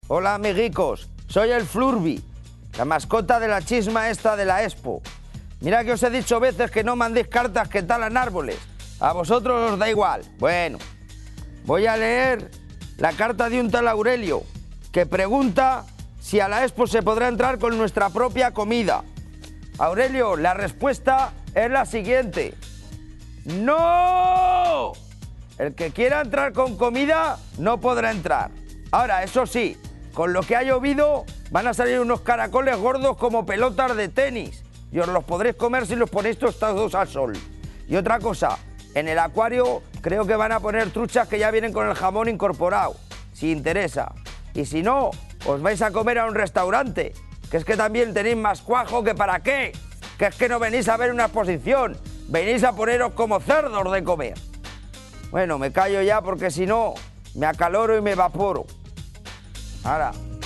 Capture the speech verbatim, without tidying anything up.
Hola, amiguicos. Soy el Flurby, la mascota de la chisma esta de la Expo. Mira que os he dicho veces que no mandéis cartas que talan árboles. A vosotros os da igual. Bueno, voy a leer la carta de un tal Aurelio, que pregunta si a la Expo se podrá entrar con nuestra propia comida. Aurelio, la respuesta es la siguiente. ¡No! El que quiera entrar con comida no podrá entrar. Ahora, eso sí, con lo que ha llovido van a salir unos caracoles gordos como pelotas de tenis y os los podréis comer si los ponéis tostados al sol. Y otra cosa, en el acuario creo que van a poner truchas que ya vienen con el jamón incorporado, si interesa. Y si no, os vais a comer a un restaurante, que es que también tenéis más cuajo que para qué, que es que no venís a ver una exposición, venís a poneros como cerdos de comer. Bueno, me callo ya porque si no me acaloro y me evaporo. Ahora.